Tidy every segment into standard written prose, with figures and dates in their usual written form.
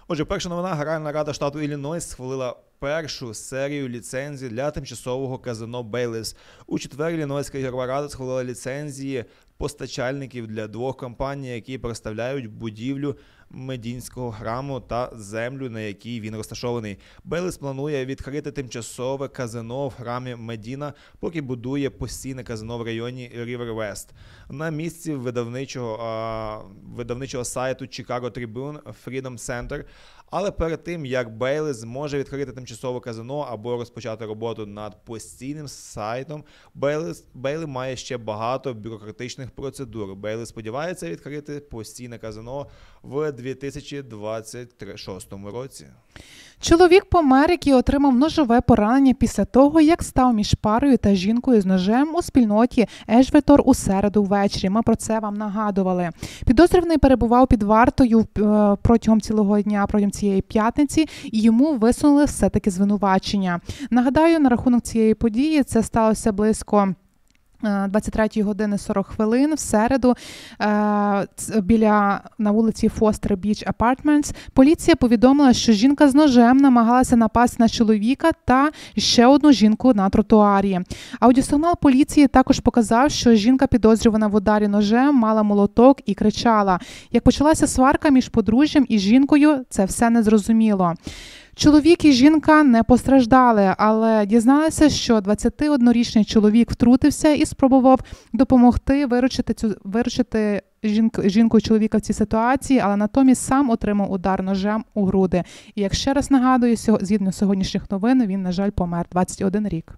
Отже, перша новина. Генеральна рада штату Іллінойс схвалила першу серію ліцензій для тимчасового казино Бейліс. У четвер Іллінойська ігрова рада схвалила ліцензії постачальників для двох компаній, які представляють будівлю Медінського храму та землю, на якій він розташований. Бейліс планує відкрити тимчасове казино в храмі Медіна, поки будує постійне казино в районі Рівер-Вест. На місці видавничого сайту Chicago Tribune Freedom Center. Але перед тим, як Бейліс зможе відкрити тимчасове казино або розпочати роботу над постійним сайтом, Бейлі має ще багато бюрократичних процедур. Бейлі сподівається відкрити постійне казино в 2026 році. Чоловік помер, який отримав ножове поранення після того, як став між парою та жінкою з ножем у спільноті Ешвітор у середу ввечері. Ми про це вам нагадували. Підозрюваний перебував під вартою протягом цілого дня, протягом цієї п'ятниці, і йому висунули все-таки звинувачення. Нагадаю, на рахунок цієї події це сталося близько 23 години 40 хвилин в середу на вулиці Фостер Біч Апартментс. Поліція повідомила, що жінка з ножем намагалася напасти на чоловіка та ще одну жінку на тротуарі. Аудіосигнал поліції також показав, що жінка, підозрювана в ударі ножем, мала молоток і кричала. Як почалася сварка між подружжям і жінкою, це все незрозуміло. Чоловік і жінка не постраждали, але дізналися, що 21-річний чоловік втрутився і спробував допомогти виручити жінку і чоловіка в цій ситуації, але натомість сам отримав удар ножем у груди. І як ще раз нагадую, згідно сьогоднішніх новин, він, на жаль, помер 21 рік.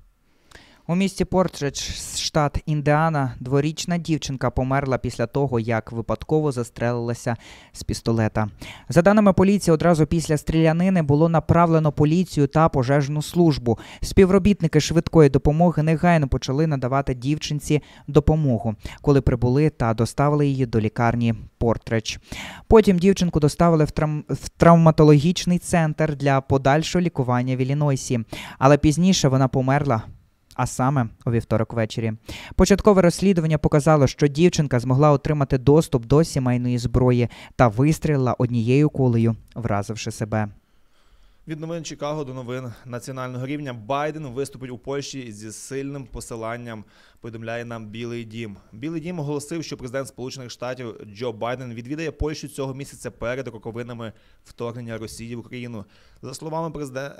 У місті Портридж, штат Індіана, дворічна дівчинка померла після того, як випадково застрелилася з пістолета. За даними поліції, одразу після стрілянини було направлено поліцію та пожежну службу. Співробітники швидкої допомоги негайно почали надавати дівчинці допомогу, коли прибули та доставили її до лікарні Портридж. Потім дівчинку доставили в травматологічний центр для подальшого лікування в Іллінойсі, але пізніше вона померла, а саме у вівторок ввечері. Початкове розслідування показало, що дівчинка змогла отримати доступ до сімейної зброї та вистрілила однією кулею, вразивши себе. Від новин Чикаго до новин національного рівня. Байден виступить у Польщі зі сильним посиланням, повідомляє нам Білий дім. Білий дім оголосив, що президент Сполучених Штатів Джо Байден відвідає Польщу цього місяця перед роковинами вторгнення Росії в Україну. За словами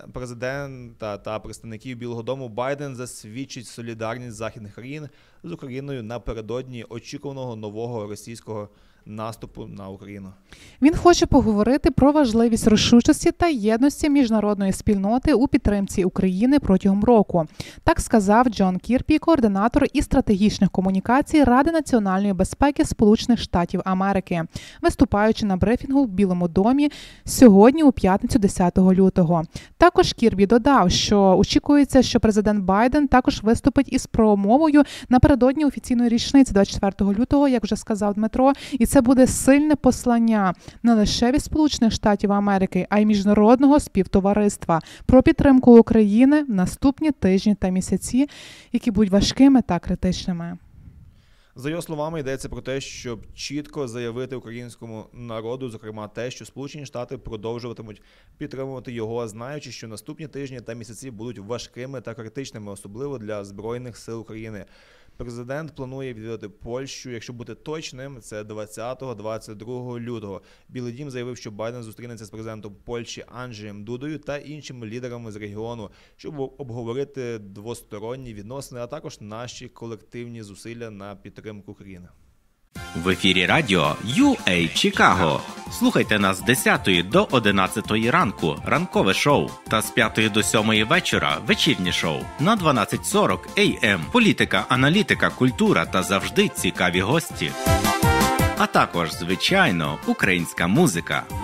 президента та представників Білого дому, Байден засвідчить солідарність західних країн з Україною напередодні очікуваного нового російського наступу на Україну. Він хоче поговорити про важливість рішучості та єдності міжнародної спільноти у підтримці України протягом року. Так сказав Джон Кірбі, координатор із стратегічних комунікацій Ради національної безпеки Сполучених Штатів Америки, виступаючи на брифінгу в Білому домі сьогодні у п'ятницю 10 лютого. Також Кірбі додав, що очікується, що президент Байден також виступить із промовою напередодні офіційної річниці 24 лютого, як вже сказав Дмитро, і це буде сильне послання не лише від Сполучених Штатів Америки, а й міжнародного співтовариства про підтримку України в наступні тижні та місяці, які будуть важкими та критичними. За його словами, йдеться про те, щоб чітко заявити українському народу, зокрема те, що Сполучені Штати продовжуватимуть підтримувати його, знаючи, що наступні тижні та місяці будуть важкими та критичними, особливо для Збройних сил України. Президент планує відвідати Польщу, якщо бути точним, це 20-22 лютого. Білий дім заявив, що Байден зустрінеться з президентом Польщі Анджеєм Дудою та іншими лідерами з регіону, щоб обговорити двосторонні відносини, а також наші колективні зусилля на підтримку України. В ефірі радіо UA Чикаго. Слухайте нас з 10 до 11 ранку – ранкове шоу, та з 5 до 7 вечора – вечірнє шоу. На 12:40 AM – політика, аналітика, культура та завжди цікаві гості. А також, звичайно, українська музика.